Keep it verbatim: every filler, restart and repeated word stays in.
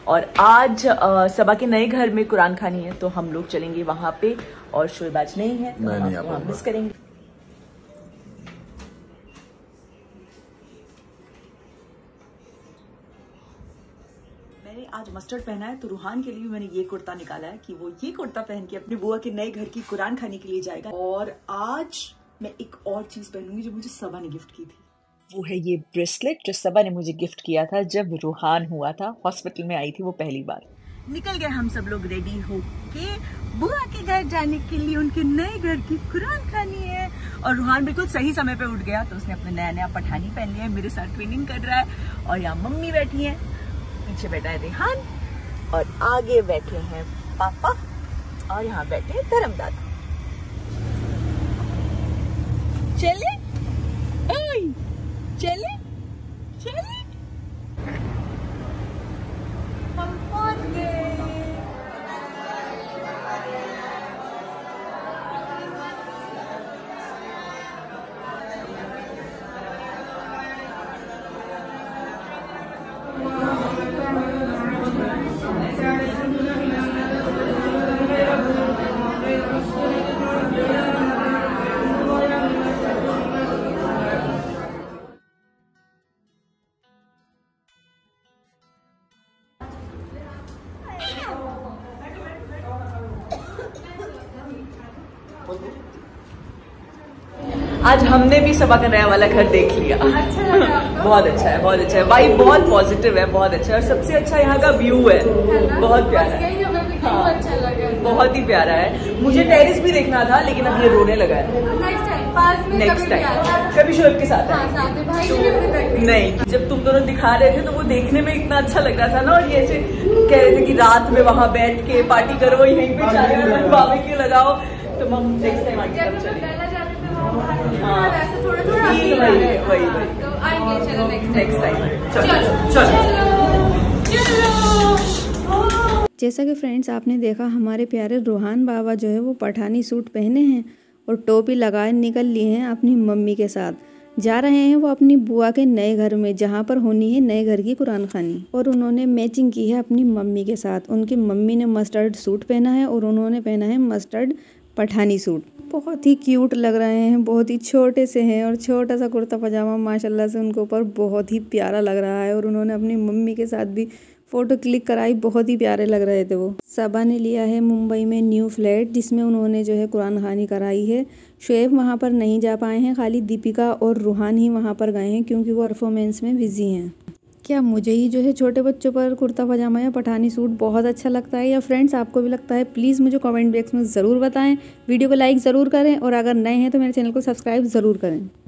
और आज आ, सबा के नए घर में कुरान खानी है, तो हम लोग चलेंगे वहां पे। और शोएब आज नहीं है, तो हम वहां मिस करेंगे। मैंने आज मस्टर्ड पहना है, तो रूहान के लिए भी मैंने ये कुर्ता निकाला है कि वो ये कुर्ता पहन के अपनी बुआ के नए घर की कुरान खाने के लिए जाएगा। और आज मैं एक और चीज पहनूंगी जो मुझे सबा ने गिफ्ट की थी। वो है ये ब्रेसलेट जो सबा ने मुझे गिफ्ट किया था जब रूहान हुआ था, हॉस्पिटल में आई थी वो पहली बार। निकल गए हम सब लोग रेडी होके बुआ के घर जाने के लिए, उनके नए घर की कुरान खानी है। और रूहान बिल्कुल सही समय पे उठ गया, तो उसने अपना नया नया पठानी पहन लिया है, मेरे साथ ट्रेनिंग कर रहा है। और यहाँ मम्मी बैठी है, पीछे बैठा है रेहान, और आगे बैठे हैं पापा, और यहाँ बैठे हैं धर्मदादा। चले चले चले हम पहुंच गए। आज हमने भी सबा का नया वाला घर देख लिया। अच्छा लगा? बहुत अच्छा है, बहुत अच्छा है, वाइब बहुत पॉजिटिव है, बहुत अच्छा है। और सबसे अच्छा यहाँ का व्यू है, बहुत प्यारा है। हाँ, अच्छा लगा, बहुत ही प्यारा है। मुझे टेरिस भी देखना था, लेकिन अब ये रोने लगा है। नेक्स्ट टाइम नेक्स्ट टाइम कभी शोएब के साथ है। नहीं, जब तुम दोनों दिखा रहे थे तो वो देखने में इतना अच्छा लग रहा था ना। और ये ऐसे कह रहे थे कि रात में वहाँ बैठ के पार्टी करो, यहीं पे चाय बारबेक्यू लगाओ, तो हम नेक्स्ट टाइम आगे जैसा कि फ्रेंड्स आपने देखा, हमारे प्यारे रूहान बाबा जो है वो पठानी सूट पहने हैं और टोपी लगाए निकल लिए हैं अपनी मम्मी के साथ। जा रहे हैं वो अपनी बुआ के नए घर में, जहाँ पर होनी है नए घर की कुरान खानी। और उन्होंने मैचिंग की है अपनी मम्मी के साथ। उनकी मम्मी ने मस्टर्ड सूट पहना है और उन्होंने पहना है मस्टर्ड पठानी सूट। बहुत ही क्यूट लग रहे हैं, बहुत ही छोटे से हैं, और छोटा सा कुर्ता पजामा माशाल्लाह से उनके ऊपर बहुत ही प्यारा लग रहा है। और उन्होंने अपनी मम्मी के साथ भी फ़ोटो क्लिक कराई, बहुत ही प्यारे लग रहे थे वो। सबा ने लिया है मुंबई में न्यू फ्लैट, जिसमें उन्होंने जो है कुरान खानी कराई है। शोएब वहाँ पर नहीं जा पाए हैं, खाली दीपिका और रूहान ही वहाँ पर गए हैं, क्योंकि वो परफॉर्मेंस में बिजी हैं। क्या मुझे ही जो है छोटे बच्चों पर कुर्ता पजामा या पठानी सूट बहुत अच्छा लगता है, या फ्रेंड्स आपको भी लगता है? प्लीज़ मुझे कमेंट बॉक्स में ज़रूर बताएं। वीडियो को लाइक ज़रूर करें, और अगर नए हैं तो मेरे चैनल को सब्सक्राइब ज़रूर करें।